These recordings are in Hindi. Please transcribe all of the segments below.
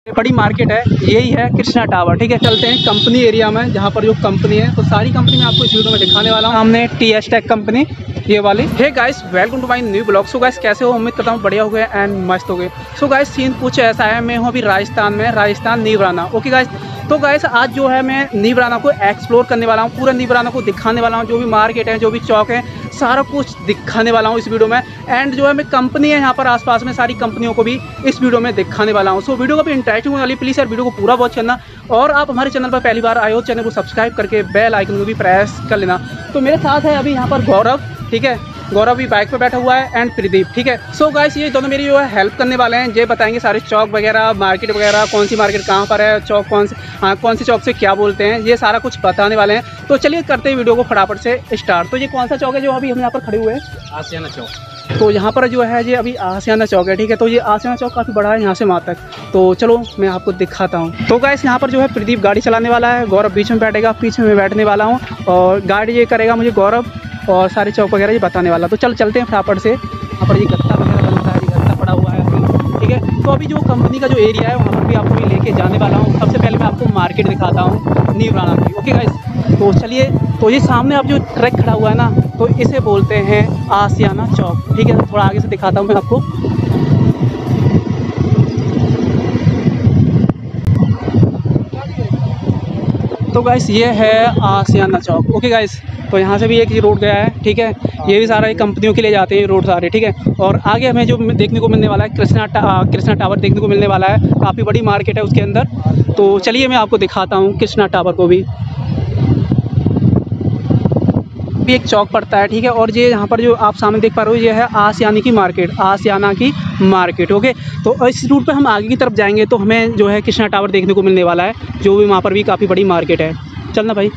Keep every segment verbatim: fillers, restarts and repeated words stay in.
बड़ी मार्केट है, यही है कृष्णा टावर। ठीक है, चलते हैं कंपनी एरिया में जहाँ पर जो कंपनी है, तो सारी कंपनी मैं आपको इस वीडियो में दिखाने वाला हूँ। हमने टी एस टेक कंपनी ये वाली। Hey guys, welcome to my new blog. So guys, कैसे हो? उम्मीद करता हूँ बढ़िया हो गए एंड मस्त हो गए। सो गाइस, सीन कुछ ऐसा है, मैं हूँ अभी राजस्थान में, राजस्थान नीवराना। ओके गाइस, तो गाइस आज जो है मैं नीवराना को एक्सप्लोर करने वाला हूँ, पूरा नीवराना को दिखाने वाला हूँ। जो भी मार्केट है, जो भी चौक है, सारा कुछ दिखाने वाला हूँ इस वीडियो में। एंड जो है मैं कंपनी है यहाँ पर आसपास में, सारी कंपनियों को भी इस वीडियो में दिखाने वाला हूँ। सो वीडियो को भी इंटरेस्टिंग होने वाली, प्लीज़ यार वीडियो को पूरा वॉच करना। और आप हमारे चैनल पर पहली बार आए हो, चैनल को सब्सक्राइब करके बेल आइकन को भी प्रेस कर लेना। तो मेरे साथ है अभी यहाँ पर गौरव। ठीक है, गौरव भी बाइक पे बैठा हुआ है एंड प्रदीप। ठीक है, सो गाइस ये दोनों मेरी जो है हेल्प करने वाले हैं। ये बताएंगे सारे चौक वगैरह, मार्केट वगैरह, कौन सी मार्केट कहाँ पर है, चौक कौन से, हाँ कौन सी चौक से क्या बोलते हैं, ये सारा कुछ बताने वाले हैं। तो चलिए करते हैं वीडियो को फटाफट से स्टार्ट। तो ये कौन सा चौक है जो अभी हम यहाँ पर खड़े हुए हैं? आसियाना चौक। तो यहाँ पर जो है ये अभी आसियाना चौक है। ठीक है, तो ये आसियाना चौक काफ़ी बड़ा है यहाँ से वहाँ तक। तो चलो मैं आपको दिखाता हूँ। तो गाइस यहाँ पर जो है प्रदीप गाड़ी चलाने वाला है, गौरव बीच में बैठेगा, पीछे में बैठने वाला हूँ और गाड़ी ये करेगा मुझे गौरव, और सारे चौक वगैरह ये बताने वाला। तो चल चलते हैं फटाफट से। यहाँ पर ये गत्ता वगैरह बनता है, ये गत्ता पड़ा हुआ है अभी। ठीक है, तो अभी जो कंपनी का जो एरिया है वहाँ पर भी आपको मैं लेके जाने वाला हूँ। सबसे पहले मैं आपको मार्केट दिखाता हूँ नीवराना की। ओके गाइस, तो चलिए। तो ये सामने आप जो ट्रक खड़ा हुआ है ना, तो इसे बोलते हैं आसियाना चौक। ठीक है, तो थोड़ा आगे से दिखाता हूँ मैं आपको। तो गाइस ये है आसियाना चौक। ओके गाइस, तो यहाँ से भी एक ये रोड गया है। ठीक है, ये भी सारा एक कंपनियों के लिए जाते हैं ये रोड सारे। ठीक है, और आगे हमें जो देखने को मिलने वाला है कृष्णा टा, कृष्णा टावर देखने को मिलने वाला है। काफ़ी बड़ी मार्केट है उसके अंदर। तो चलिए मैं आपको दिखाता हूँ कृष्णा टावर को भी। भी एक चौक पड़ता है। ठीक है, और ये यहाँ पर जो आप सामने देख पा रहे हो ये है आसियाना की मार्केट, आसियाना की मार्केट। ओके, तो इस रूट पे हम आगे की तरफ जाएंगे तो हमें जो है कृष्णा टावर देखने को मिलने वाला है, जो भी वहाँ पर भी काफ़ी बड़ी मार्केट है। चलना भाई।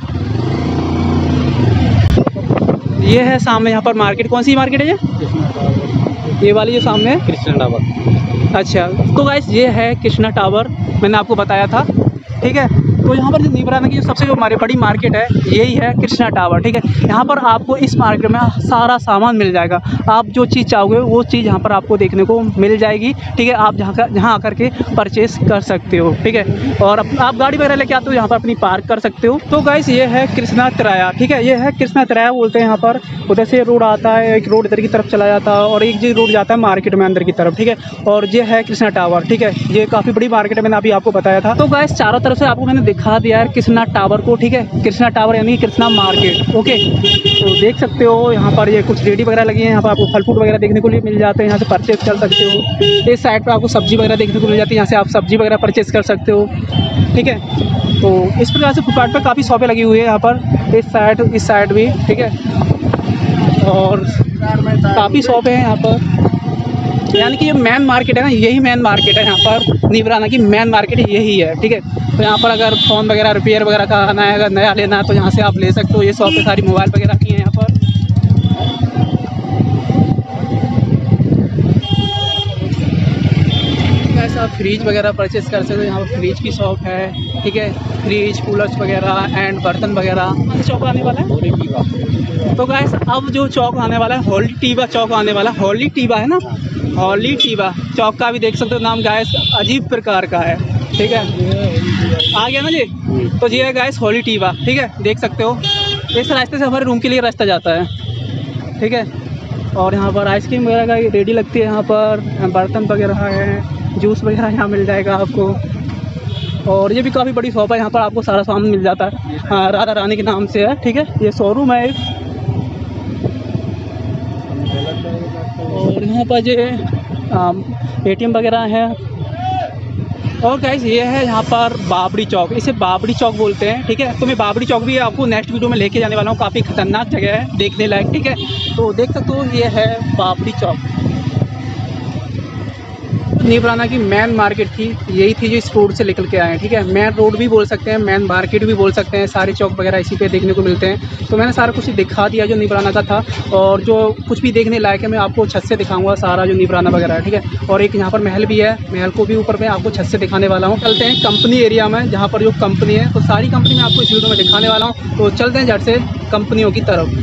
ये है सामने यहाँ पर मार्केट। कौन सी मार्केट है ये? ये वाली जो सामने है कृष्णा टावर। अच्छा, तो गाइस ये है कृष्णा टावर, मैंने आपको बताया था। ठीक है, तो यहाँ पर जो नीवराना की जो सबसे जो हमारी बड़ी मार्केट है यही है कृष्णा टावर। ठीक है, यहाँ पर आपको इस मार्केट में सारा सामान मिल जाएगा। आप जो चीज़ चाहोगे वो चीज़ यहाँ पर आपको देखने को मिल जाएगी। ठीक है, आप जहाँ का जहाँ आकर के परचेस कर सकते हो। ठीक है, और अप, आप गाड़ी वगैरह लेके आते हो यहाँ पर अपनी पार्क कर सकते हो। तो गाइस ये है कृष्णा तिराया। ठीक है, ये है कृष्णा तिराया बोलते हैं यहाँ पर। उधर से रोड आता है, एक रोड इधर की तरफ चला जाता है और एक जी रोड जाता है मार्केट में अंदर की तरफ। ठीक है, और ये है कृष्णा टावर। ठीक है, ये काफ़ी बड़ी मार्केट है, मैंने अभी आपको बताया था। तो गाइस चारों तरफ से आपको मैंने दिखा दिया है कृष्णा टावर को। ठीक है, कृष्णा टावर यानी कि कृष्णा मार्केट। ओके, तो देख सकते हो यहाँ पर ये कुछ रेडी वगैरह लगी है। यहाँ पर आपको फल फ्रूट वगैरह देखने को लिए मिल जाते हैं, यहाँ से परचेस कर सकते हो। इस साइड पे आपको सब्जी वगैरह देखने को मिल जाती है, यहाँ से आप सब्जी वगैरह परचेस कर सकते हो। ठीक है, तो इस प्रकार से फुटपाथ पर काफ़ी शॉपें लगी हुई है यहाँ पर, इस साइड इस साइड भी। ठीक है, और काफ़ी शॉप है यहाँ पर, यानी कि ये मेन मार्केट है ना, यही मेन मार्केट है यहाँ पर। नीवराना की मेन मार्केट यही है। ठीक है, तो यहाँ पर अगर फ़ोन वगैरह रिपेयर वगैरह का आना है, अगर नया लेना है तो यहाँ से आप ले सकते हो। ये शॉपें सारी मोबाइल वगैरह की हैं यहाँ पर। ऐसा फ्रिज वगैरह परचेस कर सकते हो, यहाँ पर फ्रिज की शॉप है। ठीक है, फ्रिज, कूलर्स वगैरह एंड बर्तन वगैरह। कौन सा चौक आने वाला है? तो गाइस अब जो चौक आने वाला है हॉली टीबा चौक आने वाला है। हॉली टीबा है ना, हॉली टीबा चौक का भी देख सकते हो नाम गाइस, अजीब प्रकार का है। ठीक है, आ गया ना जी। तो ये है गाइस हॉली टीबा। ठीक है, देख सकते हो इस रास्ते से हमारे रूम के लिए रास्ता जाता है। ठीक है, और यहाँ पर आइसक्रीम वगैरह का रेडी लगती है, यहाँ पर बर्तन वगैरह है, जूस वगैरह यहाँ मिल जाएगा आपको। और ये भी काफ़ी बड़ी शॉप है, यहाँ पर आपको सारा सामान मिल जाता है। हाँ, राधा रानी के नाम से है। ठीक है, ये शोरूम है एक। और यहाँ पर जो ए टी एम वगैरह है। और गाइस ये है यहाँ पर बाबड़ी चौक, इसे बाबड़ी चौक बोलते हैं। ठीक है, तो मैं बाबड़ी चौक भी आपको नेक्स्ट वीडियो में लेके जाने वाला हूँ। काफ़ी खतरनाक जगह है, देखने लायक। ठीक है, तो देख सकते हो ये है बाबड़ी चौक। नीवराना की मेन मार्केट थी, यही थी जो इस रोड से निकल के आए हैं। ठीक है, मेन रोड भी बोल सकते हैं, मेन मार्केट भी बोल सकते हैं। सारे चौक वगैरह इसी पे देखने को मिलते हैं। तो मैंने सारा कुछ दिखा दिया जो नीवराना का था, और जो कुछ भी देखने लायक है मैं आपको छत से दिखाऊंगा सारा जो नीवराना वगैरह है। ठीक है, और एक यहाँ पर महल भी है, महल को भी ऊपर मैं आपको छत से दिखाने वाला हूँ। चलते हैं कंपनी एरिया में जहाँ पर जो कंपनी है, तो सारी कंपनी मैं आपको इस वीडियो में दिखाने वाला हूँ। तो चलते हैं झट से कंपनियों की तरफ।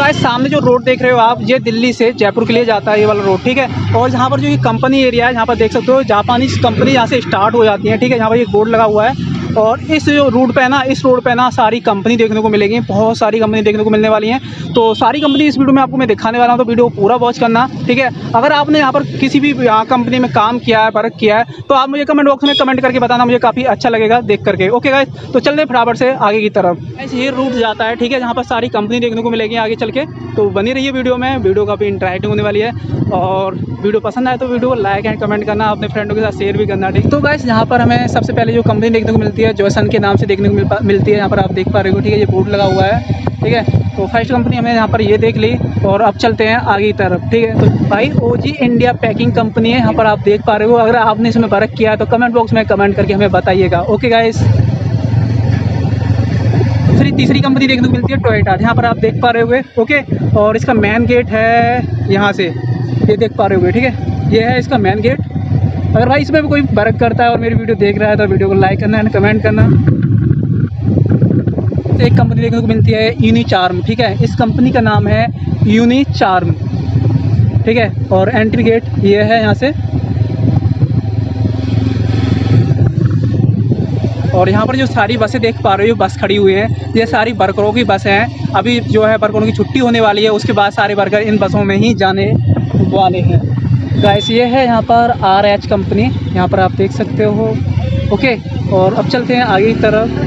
गाइस सामने जो रोड देख रहे हो आप, ये दिल्ली से जयपुर के लिए जाता है ये वाला रोड, ठीक है। और यहाँ पर जो ये कंपनी एरिया है, यहाँ पर देख सकते हो जापानीज कंपनी यहाँ से स्टार्ट हो जाती है, ठीक है। यहाँ पर एक बोर्ड लगा हुआ है और इस जो रोड पे है ना, इस रोड पे ना सारी कंपनी देखने को मिलेगी, बहुत सारी कंपनी देखने को मिलने वाली हैं। तो सारी कंपनी इस वीडियो में आपको मैं दिखाने वाला हूँ, तो वीडियो पूरा वॉच करना, ठीक है। अगर आपने यहाँ पर किसी भी यहाँ कंपनी में काम किया है, वर्क किया है, तो आप मुझे कमेंट बॉक्स में कमेंट करके बताना, मुझे काफ़ी अच्छा लगेगा देख करके। ओके गाइस, तो चलते हैं फटाफट से आगे की तरफ। ऐसे ये रूट जाता है, ठीक है, जहाँ पर सारी कंपनी देखने को मिलेगी आगे चल के। तो बनी रहिए वीडियो में, वीडियो काफ़ी इंटरेक्टिंग होने वाली है। और वीडियो पसंद आए तो वीडियो को लाइक एंड कमेंट करना, अपने फ्रेंडों के साथ शेयर भी करना, ठीक। तो गाइस यहाँ पर हमें सबसे पहले जो कंपनी देखने को मिलती है, जॉयसन के नाम से देखने को मिल मिलती है। यहाँ पर आप देख पा रहे हो, ठीक है, ये बोर्ड लगा हुआ है, ठीक है। तो फर्स्ट कंपनी हमें यहाँ पर ये देख ली और अब चलते हैं आगे की तरफ, ठीक है। तो भाई ओजी इंडिया पैकिंग कंपनी है, यहाँ पर आप देख पा रहे हो। अगर आपने इसमें वर्क किया है तो कमेंट बॉक्स में कमेंट करके हमें बताइएगा। ओके गाइस, दूसरी तीसरी कंपनी देखने को मिलती है टोयोटा, यहाँ पर आप देख पा रहे होगे, ओके। और इसका मेन गेट है यहाँ से, ये देख पा रहे होगे, ठीक है, ये है इसका मेन गेट। अगर भाई इसमें भी कोई वर्क करता है और मेरी वीडियो देख रहा है तो वीडियो को लाइक करना एंड कमेंट करना। तो एक कंपनी देखने को मिलती है यूनिचार्म, ठीक है, इस कंपनी का नाम है यूनिचार्म, ठीक है। और एंट्री गेट ये है यहाँ से। और यहाँ पर जो सारी बसें देख पा रहे हो, बस खड़ी हुई है, ये सारी वर्करों की बसें हैं। अभी जो है वर्करों की छुट्टी होने वाली है, उसके बाद सारे वर्कर इन बसों में ही जाने वाले हैं। गाइस ये है यहाँ पर आर एच कंपनी, यहाँ पर आप देख सकते हो, ओके। और अब चलते हैं आगे की तरफ।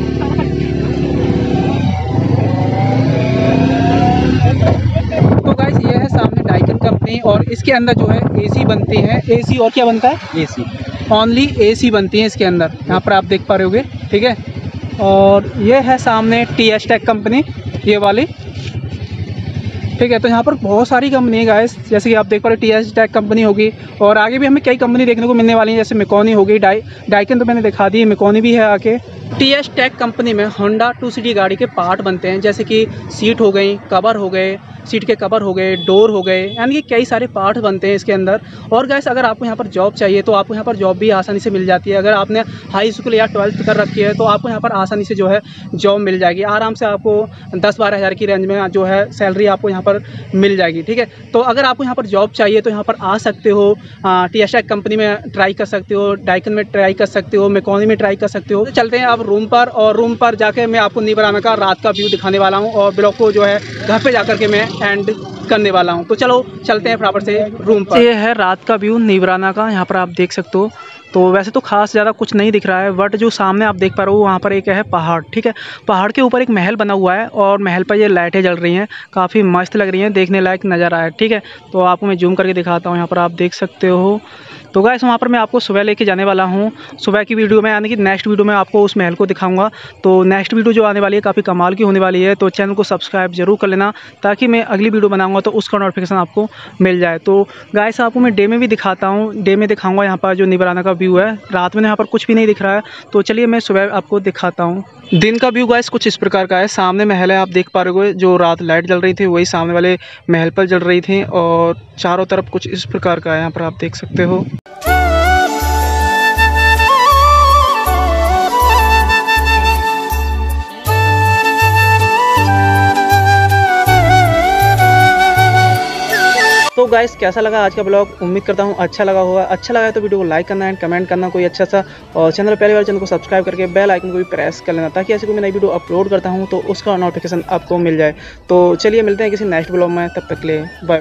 तो गाइस ये है सामने डाइकिन कंपनी और इसके अंदर जो है एसी बनती है, एसी और क्या बनता है, एसी, ओनली एसी बनती है इसके अंदर, यहाँ पर आप देख पा रहे होगे, ठीक है। और ये है सामने टी एस टेक कंपनी, ये वाली, ठीक है। तो यहाँ पर बहुत सारी कंपनी है गाइस, जैसे कि आप देख पा रहे हो टी एस टेक कंपनी होगी और आगे भी हमें कई कंपनी देखने को मिलने वाली है, जैसे मिकोनी होगी, डाई डाइकिन तो मैंने दिखा दी, मिकोनी भी है आके। टी एस टेक कंपनी में होंडा टू सिटी गाड़ी के पार्ट बनते हैं, जैसे कि सीट हो गई, कवर हो गए, सीट के कवर हो गए, डोर हो गए, यानी कि कई सारे पार्ट बनते हैं इसके अंदर। और गाइस अगर आपको यहाँ पर जॉब चाहिए तो आपको यहाँ पर जॉब भी आसानी से मिल जाती है। अगर आपने हाई स्कूल या ट्वेल्थ कर रखी है तो आपको यहाँ पर आसानी से जो है जॉब मिल जाएगी, आराम से आपको दस बारह हज़ार की रेंज में जो है सैलरी आपको यहाँ पर मिल जाएगी, ठीक है। तो अगर आपको यहाँ पर जॉब चाहिए तो यहाँ पर आ सकते हो, टी एस टेक कंपनी में ट्राई कर सकते हो, डाइकिन में ट्राई कर सकते हो, मिकोनी में ट्राई कर सकते हो। तो चलते हैं अब रूम पर, और रूम पर जाके मैं आपको नीबराना का रात का व्यू दिखाने वाला हूँ और ब्लॉग को जो है घर पे जाकर के मैं एंड करने वाला हूँ। तो चलो चलते हैं फटाफट से रूम पर। ये है रात का व्यू नीबराना का, यहाँ पर आप देख सकते हो। तो वैसे तो खास ज़्यादा कुछ नहीं दिख रहा है, बट जो सामने आप देख पा रहे हो वहाँ पर एक है पहाड़, ठीक है। पहाड़ के ऊपर एक महल बना हुआ है और महल पर ये लाइटें जल रही हैं, काफ़ी मस्त लग रही हैं, देखने लायक नज़र आया, ठीक है। तो आपको मैं जूम करके दिखाता हूँ, यहाँ पर आप देख सकते हो। तो गाइस वहाँ पर मैं आपको सुबह लेके जाने वाला हूँ, सुबह की वीडियो में, यानी कि नेक्स्ट वीडियो में आपको उस महल को दिखाऊंगा। तो नेक्स्ट वीडियो जो आने वाली है काफ़ी कमाल की होने वाली है, तो चैनल को सब्सक्राइब जरूर कर लेना ताकि मैं अगली वीडियो बनाऊंगा तो उसका नोटिफिकेशन आपको मिल जाए। तो गाइस आपको मैं डे में भी दिखाता हूँ, डे में दिखाऊंगा यहाँ पर जो नीबराना का व्यू है। रात में यहाँ पर कुछ भी नहीं दिख रहा है, तो चलिए मैं सुबह आपको दिखाता हूँ। दिन का व्यू गाइस कुछ इस प्रकार का है, सामने महल है, आप देख पा रहे हो, जो रात लाइट जल रही थी वही सामने वाले महल पर जल रही थी और चारों तरफ कुछ इस प्रकार का है, यहाँ पर आप देख सकते हो। तो गाइस कैसा लगा आज का ब्लॉग, उम्मीद करता हूँ अच्छा लगा होगा। अच्छा लगा है तो वीडियो को लाइक करना एंड कमेंट करना कोई अच्छा सा, और चैनल पहले बार चैनल को सब्सक्राइब करके बेल आइकन को भी प्रेस कर लेना ताकि ऐसे कोई मैं नई वीडियो अपलोड करता हूँ तो उसका नोटिफिकेशन आपको मिल जाए। तो चलिए मिलते हैं किसी नेक्स्ट ब्लॉग में, तब तक के लिए बाय।